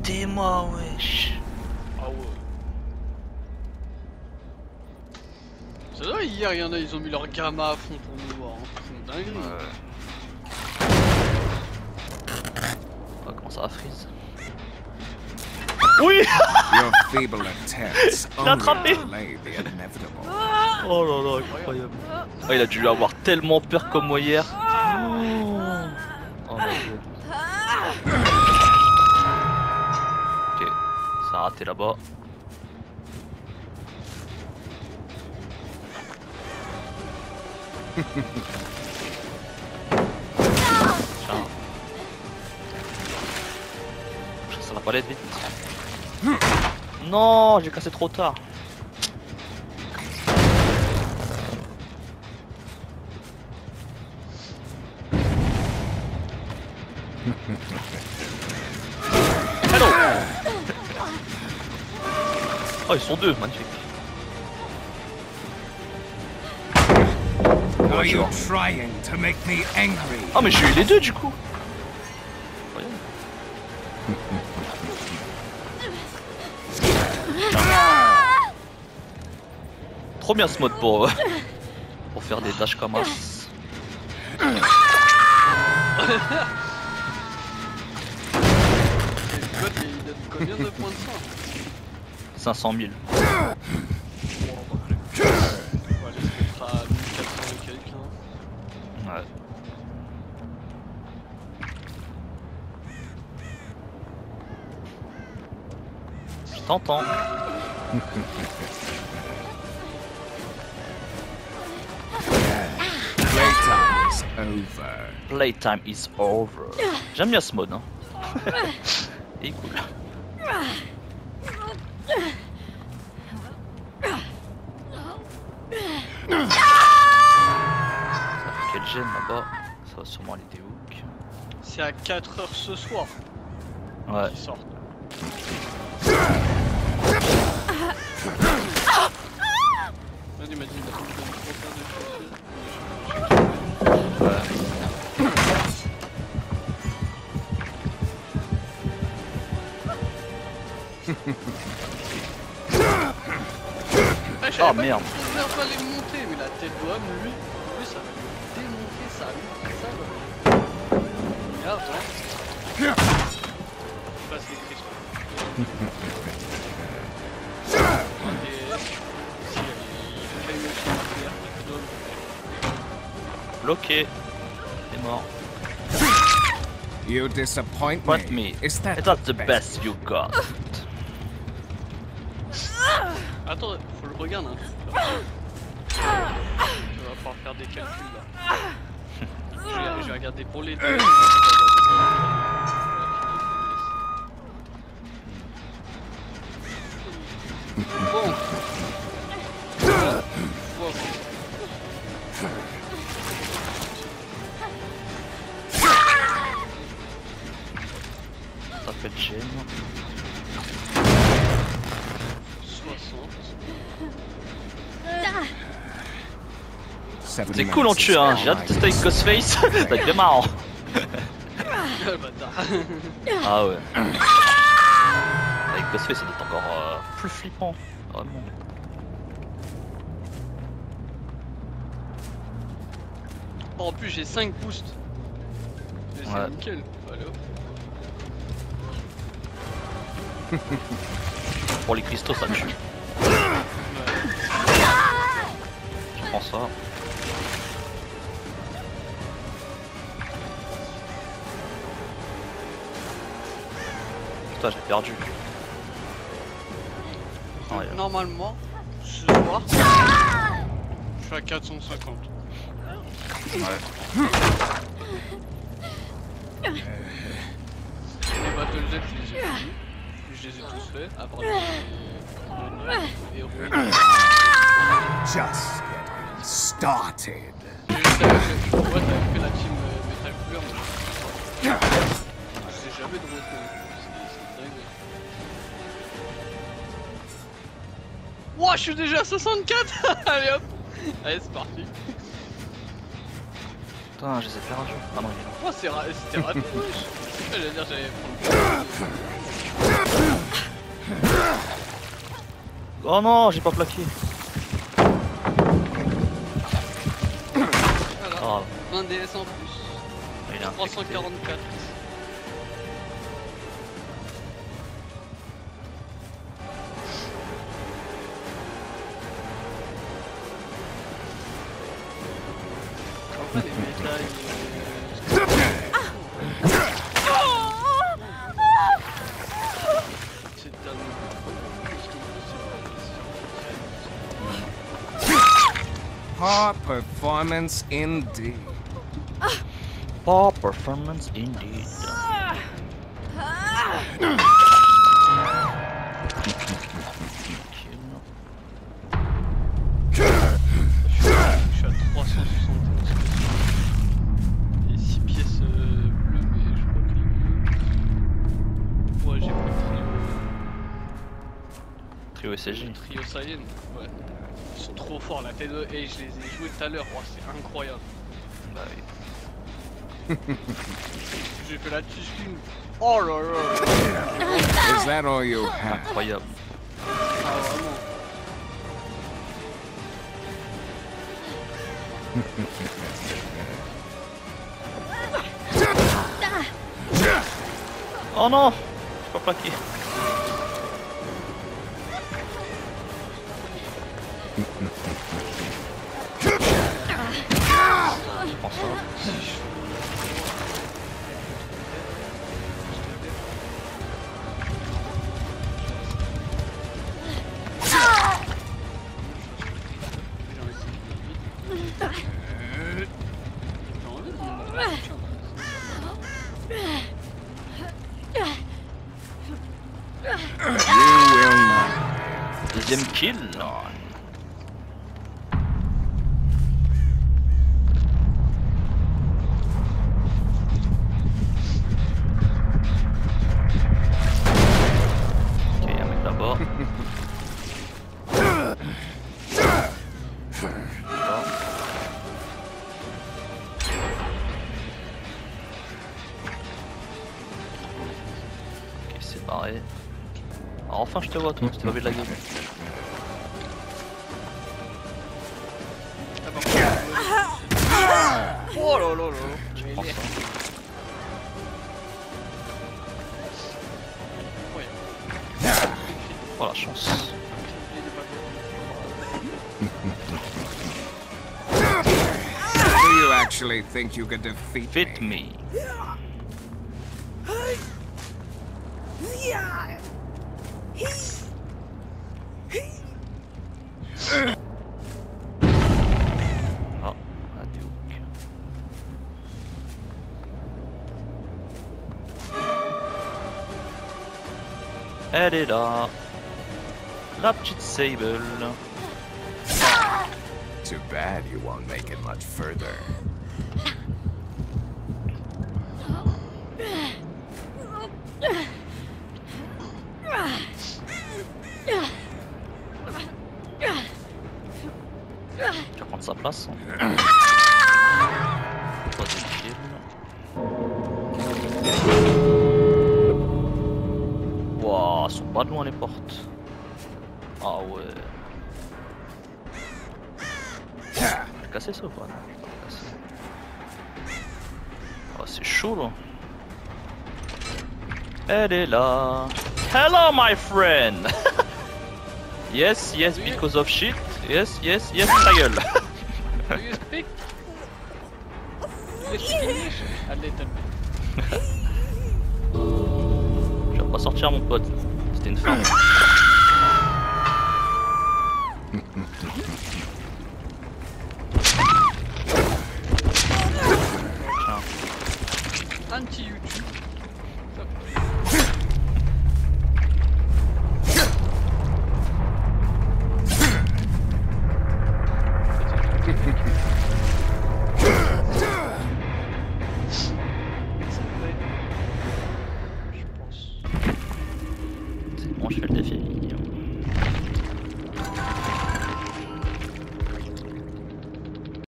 Aidez-moi, wesh. Ah ouais. C'est vrai, hier, il y en a, ils ont mis leur gamma à fond pour nous voir. Hein. C'est dingue. Ouais. Oh, comment ça va, Freeze? Oui. Your feeble attempts Il l'a attrapé. only delay the inevitable. Oh là là, incroyable. Oh, il a dû avoir tellement peur comme moi hier. Oh mon dieu. Ok, ça a raté là-bas. Tiens. Ça va pas aller vite. Non, j'ai cassé trop tard. Hello. Oh, ils sont deux, magnifique. Are you trying to make me angry? Oh, mais j'ai eu les deux du coup. Trop bien ce mode pour faire des tâches comme as. Le code, il donne combien de points de sang? 500 000. On va aller se mettre à 1400 et quelques. Hein. Ouais. Je t'entends. Playtime is over. Playtime is over. J'aime bien ce mode. Hein. Il est cool. Quel gêne là-bas. Ça va sûrement aller des hooks. C'est à 4h ce soir Ouais. qu'ils sortent. Vas-y, il m'a dit, il a trop plein de choses. Ah, Oh merde. On va les monter, mais la tête d'homme, lui, ça va lui démonter ça, lui, ça va. Regarde, hein. Je passe les cristaux. Bloqué. T'es mort. You disappoint What me. me? Is that It's not the best you got. Attends, faut le regarder hein. Tu vas pouvoir faire des calculs là. Je vais regarder pour les deux. Bon. Ça fait de gêne. 7 C'est cool en minutes is tue, hein. all J'ai hâte de right. tester avec Ghostface. Ça va être bien marrant. Le bâtard. Ah ouais. Avec Ghostface, ça doit être encore plus flippant. Vraiment. Oh, en plus, j'ai 5 boosts. C'est Ouais. nickel. Allez hop. Pour les cristaux, ça tue. Je prends ça. Putain, j'ai perdu. Ah, ouais. Normalement, ce soir, je suis à 450. Ouais. Les Battle Jet, je les ai tous faits, à part le héros. Just getting started. Ouais, t'avais fait la team Metal Couleur, mais je sais jamais de retrouver. C'est dingue. Wouah, je suis déjà à 64. Allez hop. Allez, c'est parti. Putain, je les ai perdus. Ah non, il est là. Oh, c'était raté, wesh. J'allais dire, j'allais prendre le Oh non, j'ai pas plaqué. Voilà. Oh, 20 DS en plus. il est infecté. 344. En fait, les médailles. C'est Poor performance indeed. Poor performance indeed. Je suis à 371. Et 6 pièces bleues, mais je crois que les bleus. Ouais, j'ai pris le Trio SSJ. trio Saiyan. Ouais. Ils sont trop forts, la T2. Et je les ai joués tout à l'heure. Oh, c'est incroyable. Bah oui. J'ai fait la tiscune. Oh là là. Is that all you have? Incroyable. Ah, vraiment. Oh non, j'ai pas plaqué. Je prends ça. You will not. Deuxième kill. Ok, un mec là-bas. Ok, c'est barré. Ah, enfin je te vois toi, c'était pas vu de la game. Oh là là là. Je prends ça. Oh la chance. Do you actually think you could defeat Fit me? me. Ah, la Duke. Elle est là. La petite Sable. Too bad you won't make it much further. Tu vas prendre sa place. Troisième kill. Wouah, elles sont pas loin les portes. Ah ouais. Je vais casser ça ou pas? Non, je vais pas le casser. Oh, c'est chaud là. Elle est là. Hello my friend. Yes, yes, because of shit. Yes, yes, yes, ta gueule. Do you speak? Do you speak English? A little bit. Je vais pas sortir mon pote. C'était une femme. Tiens. Anti-YouTube.